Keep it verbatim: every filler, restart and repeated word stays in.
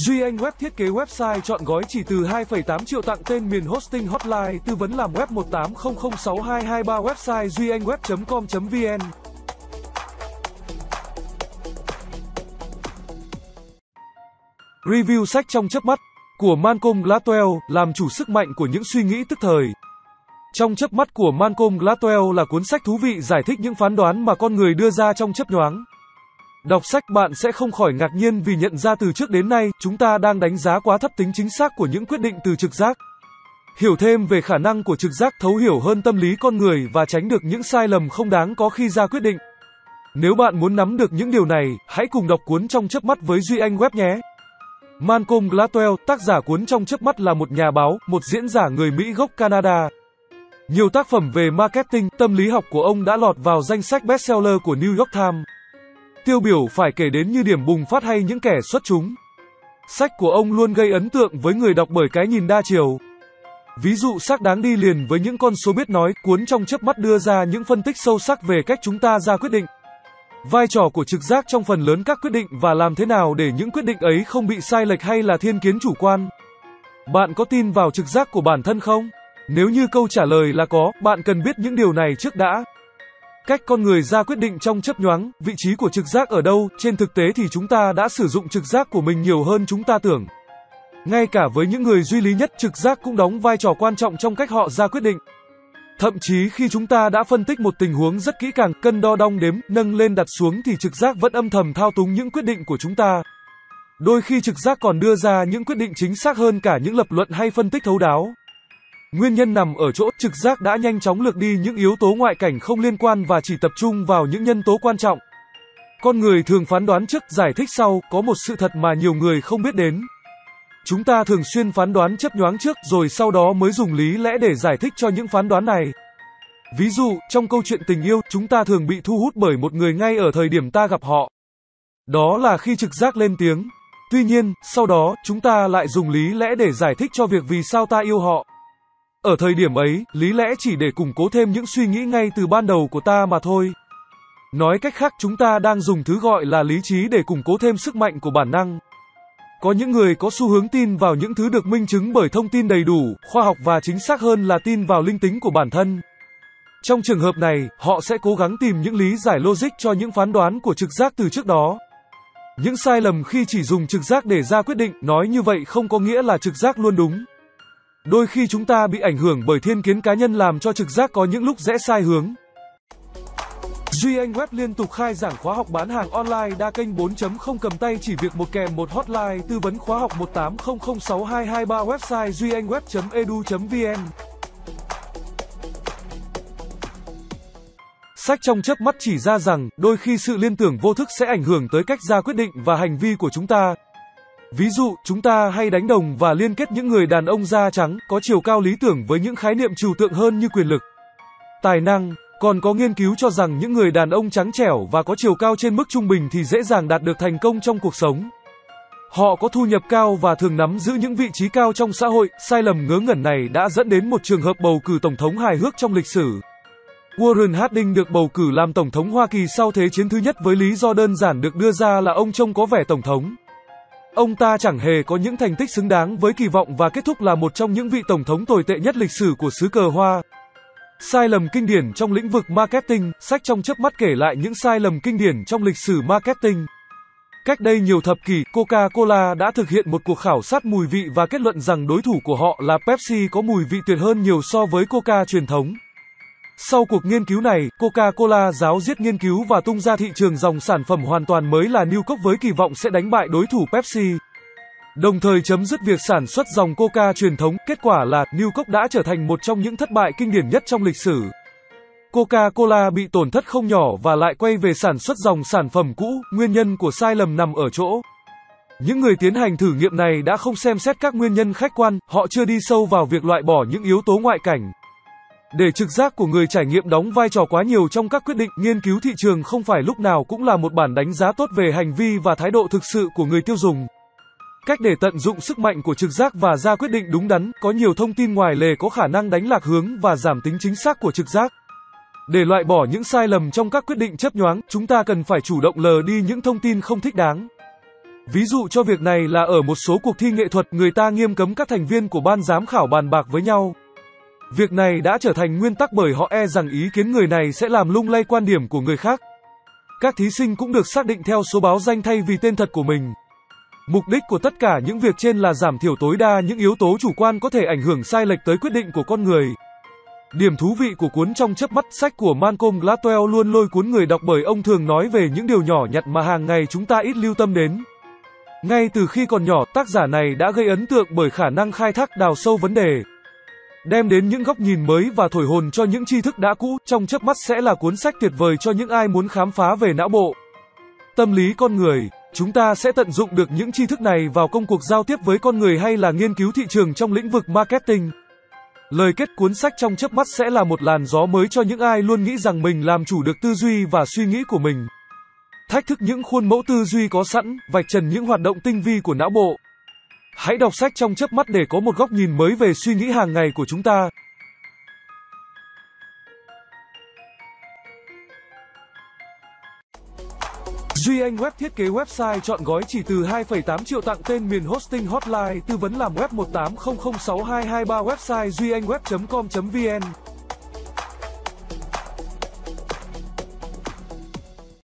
Duy Anh Web thiết kế website chọn gói chỉ từ hai phẩy tám triệu tặng tên miền hosting hotline tư vấn làm web một tám không không sáu hai hai ba website duy anh web chấm com chấm vn. Review sách trong chớp mắt của Malcolm Gladwell, làm chủ sức mạnh của những suy nghĩ tức thời. Trong chớp mắt của Malcolm Gladwell là cuốn sách thú vị giải thích những phán đoán mà con người đưa ra trong chớp nhoáng. Đọc sách bạn sẽ không khỏi ngạc nhiên vì nhận ra từ trước đến nay, chúng ta đang đánh giá quá thấp tính chính xác của những quyết định từ trực giác. Hiểu thêm về khả năng của trực giác, thấu hiểu hơn tâm lý con người và tránh được những sai lầm không đáng có khi ra quyết định. Nếu bạn muốn nắm được những điều này, hãy cùng đọc cuốn Trong chớp mắt với Duy Anh Web nhé. Malcolm Gladwell, tác giả cuốn Trong chớp mắt, là một nhà báo, một diễn giả người Mỹ gốc Canada. Nhiều tác phẩm về marketing, tâm lý học của ông đã lọt vào danh sách bestseller của New York Times. Tiêu biểu phải kể đến như Điểm bùng phát hay Những kẻ xuất chúng. Sách của ông luôn gây ấn tượng với người đọc bởi cái nhìn đa chiều. Ví dụ sắc đáng đi liền với những con số biết nói, cuốn Trong chớp mắt đưa ra những phân tích sâu sắc về cách chúng ta ra quyết định, vai trò của trực giác trong phần lớn các quyết định và làm thế nào để những quyết định ấy không bị sai lệch hay là thiên kiến chủ quan. Bạn có tin vào trực giác của bản thân không? Nếu như câu trả lời là có, bạn cần biết những điều này trước đã. Cách con người ra quyết định trong chớp nhoáng, vị trí của trực giác ở đâu? Trên thực tế thì chúng ta đã sử dụng trực giác của mình nhiều hơn chúng ta tưởng. Ngay cả với những người duy lý nhất, trực giác cũng đóng vai trò quan trọng trong cách họ ra quyết định. Thậm chí khi chúng ta đã phân tích một tình huống rất kỹ càng, cân đo đong đếm, nâng lên đặt xuống thì trực giác vẫn âm thầm thao túng những quyết định của chúng ta. Đôi khi trực giác còn đưa ra những quyết định chính xác hơn cả những lập luận hay phân tích thấu đáo. Nguyên nhân nằm ở chỗ trực giác đã nhanh chóng lược đi những yếu tố ngoại cảnh không liên quan và chỉ tập trung vào những nhân tố quan trọng. Con người thường phán đoán trước, giải thích sau, có một sự thật mà nhiều người không biết đến. Chúng ta thường xuyên phán đoán chớp nhoáng trước rồi sau đó mới dùng lý lẽ để giải thích cho những phán đoán này. Ví dụ, trong câu chuyện tình yêu, chúng ta thường bị thu hút bởi một người ngay ở thời điểm ta gặp họ. Đó là khi trực giác lên tiếng. Tuy nhiên, sau đó, chúng ta lại dùng lý lẽ để giải thích cho việc vì sao ta yêu họ. Ở thời điểm ấy, lý lẽ chỉ để củng cố thêm những suy nghĩ ngay từ ban đầu của ta mà thôi. Nói cách khác, chúng ta đang dùng thứ gọi là lý trí để củng cố thêm sức mạnh của bản năng. Có những người có xu hướng tin vào những thứ được minh chứng bởi thông tin đầy đủ, khoa học và chính xác hơn là tin vào linh tính của bản thân. Trong trường hợp này, họ sẽ cố gắng tìm những lý giải logic cho những phán đoán của trực giác từ trước đó. Những sai lầm khi chỉ dùng trực giác để ra quyết định, nói như vậy không có nghĩa là trực giác luôn đúng. Đôi khi chúng ta bị ảnh hưởng bởi thiên kiến cá nhân làm cho trực giác có những lúc rẽ sai hướng. Duy Anh Web liên tục khai giảng khóa học bán hàng online đa kênh bốn chấm không cầm tay, chỉ việc một kèm một hotline tư vấn khóa học một tám không không sáu hai hai ba website duy anh web chấm e d u chấm v n. Sách Trong chớp mắt chỉ ra rằng, đôi khi sự liên tưởng vô thức sẽ ảnh hưởng tới cách ra quyết định và hành vi của chúng ta. Ví dụ, chúng ta hay đánh đồng và liên kết những người đàn ông da trắng, có chiều cao lý tưởng với những khái niệm trừu tượng hơn như quyền lực, tài năng. Còn có nghiên cứu cho rằng những người đàn ông trắng trẻo và có chiều cao trên mức trung bình thì dễ dàng đạt được thành công trong cuộc sống. Họ có thu nhập cao và thường nắm giữ những vị trí cao trong xã hội. Sai lầm ngớ ngẩn này đã dẫn đến một trường hợp bầu cử tổng thống hài hước trong lịch sử. Warren Harding được bầu cử làm tổng thống Hoa Kỳ sau Thế chiến thứ nhất với lý do đơn giản được đưa ra là ông trông có vẻ tổng thống. Ông ta chẳng hề có những thành tích xứng đáng với kỳ vọng và kết thúc là một trong những vị tổng thống tồi tệ nhất lịch sử của xứ cờ hoa. Sai lầm kinh điển trong lĩnh vực marketing. Sách Trong chớp mắt kể lại những sai lầm kinh điển trong lịch sử marketing. Cách đây nhiều thập kỷ, Coca-Cola đã thực hiện một cuộc khảo sát mùi vị và kết luận rằng đối thủ của họ là Pepsi có mùi vị tuyệt hơn nhiều so với Coca truyền thống. Sau cuộc nghiên cứu này, Coca-Cola giáo diết nghiên cứu và tung ra thị trường dòng sản phẩm hoàn toàn mới là New Coke với kỳ vọng sẽ đánh bại đối thủ Pepsi, đồng thời chấm dứt việc sản xuất dòng Coca truyền thống. Kết quả là, New Coke đã trở thành một trong những thất bại kinh điển nhất trong lịch sử. Coca-Cola bị tổn thất không nhỏ và lại quay về sản xuất dòng sản phẩm cũ. Nguyên nhân của sai lầm nằm ở chỗ, những người tiến hành thử nghiệm này đã không xem xét các nguyên nhân khách quan, họ chưa đi sâu vào việc loại bỏ những yếu tố ngoại cảnh. Để trực giác của người trải nghiệm đóng vai trò quá nhiều trong các quyết định, nghiên cứu thị trường không phải lúc nào cũng là một bản đánh giá tốt về hành vi và thái độ thực sự của người tiêu dùng. Cách để tận dụng sức mạnh của trực giác và ra quyết định đúng đắn, có nhiều thông tin ngoài lề có khả năng đánh lạc hướng và giảm tính chính xác của trực giác. Để loại bỏ những sai lầm trong các quyết định chớp nhoáng, chúng ta cần phải chủ động lờ đi những thông tin không thích đáng. Ví dụ cho việc này là ở một số cuộc thi nghệ thuật, người ta nghiêm cấm các thành viên của ban giám khảo bàn bạc với nhau. Việc này đã trở thành nguyên tắc bởi họ e rằng ý kiến người này sẽ làm lung lay quan điểm của người khác. Các thí sinh cũng được xác định theo số báo danh thay vì tên thật của mình. Mục đích của tất cả những việc trên là giảm thiểu tối đa những yếu tố chủ quan có thể ảnh hưởng sai lệch tới quyết định của con người. Điểm thú vị của cuốn Trong chớp mắt, sách của Malcolm Gladwell luôn lôi cuốn người đọc bởi ông thường nói về những điều nhỏ nhặt mà hàng ngày chúng ta ít lưu tâm đến. Ngay từ khi còn nhỏ, tác giả này đã gây ấn tượng bởi khả năng khai thác đào sâu vấn đề, đem đến những góc nhìn mới và thổi hồn cho những tri thức đã cũ. Trong chớp mắt sẽ là cuốn sách tuyệt vời cho những ai muốn khám phá về não bộ, tâm lý con người. Chúng ta sẽ tận dụng được những tri thức này vào công cuộc giao tiếp với con người hay là nghiên cứu thị trường trong lĩnh vực marketing. Lời kết, cuốn sách Trong chớp mắt sẽ là một làn gió mới cho những ai luôn nghĩ rằng mình làm chủ được tư duy và suy nghĩ của mình. Thách thức những khuôn mẫu tư duy có sẵn, vạch trần những hoạt động tinh vi của não bộ. Hãy đọc sách Trong chớp mắt để có một góc nhìn mới về suy nghĩ hàng ngày của chúng ta. Duy Anh Web thiết kế website chọn gói chỉ từ hai phẩy tám triệu, tặng tên miền hosting hotline, tư vấn làm web một tám không không sáu hai hai ba, website duy anh web chấm com chấm vn.